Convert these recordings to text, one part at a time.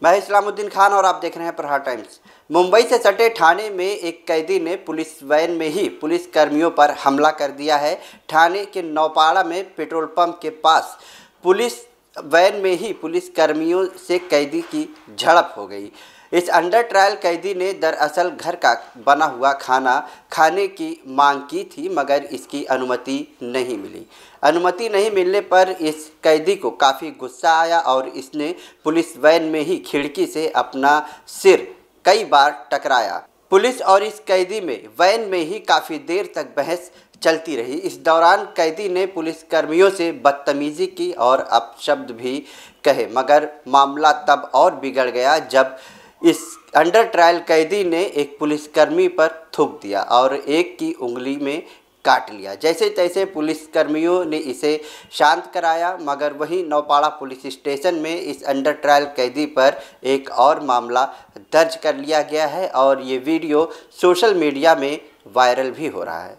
मैं इस्लामुद्दीन खान और आप देख रहे हैं प्रहार टाइम्स। मुंबई से सटे ठाणे में एक कैदी ने पुलिस वैन में ही पुलिस कर्मियों पर हमला कर दिया है। ठाणे के नौपाड़ा में पेट्रोल पंप के पास पुलिस वैन में ही पुलिस कर्मियों से कैदी की झड़प हो गई। इस अंडर ट्रायल कैदी ने दरअसल घर का बना हुआ खाना खाने की मांग की थी, मगर इसकी अनुमति नहीं मिली। अनुमति नहीं मिलने पर इस कैदी को काफ़ी गुस्सा आया और इसने पुलिस वैन में ही खिड़की से अपना सिर कई बार टकराया। पुलिस और इस कैदी में वैन में ही काफ़ी देर तक बहस चलती रही। इस दौरान कैदी ने पुलिस कर्मियों से बदतमीज़ी की और अपशब्द भी कहे, मगर मामला तब और बिगड़ गया जब इस अंडर ट्रायल कैदी ने एक पुलिसकर्मी पर थूक दिया और एक की उंगली में काट लिया। जैसे तैसे पुलिसकर्मियों ने इसे शांत कराया, मगर वहीं नौपाड़ा पुलिस स्टेशन में इस अंडर ट्रायल कैदी पर एक और मामला दर्ज कर लिया गया है और ये वीडियो सोशल मीडिया में वायरल भी हो रहा है।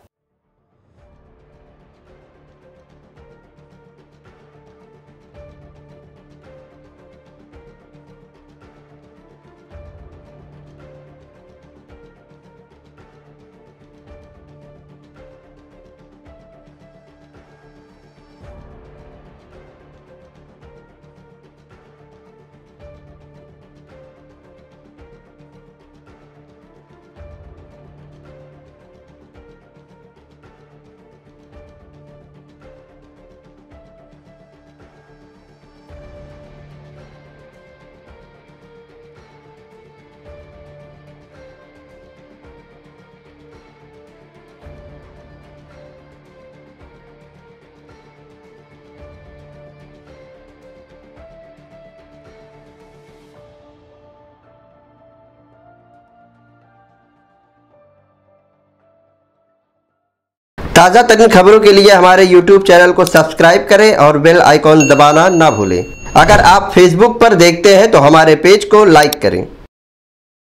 ताज़ा तरीन खबरों के लिए हमारे YouTube चैनल को सब्सक्राइब करें और बेल आइकॉन दबाना ना भूलें। अगर आप Facebook पर देखते हैं तो हमारे पेज को लाइक करें।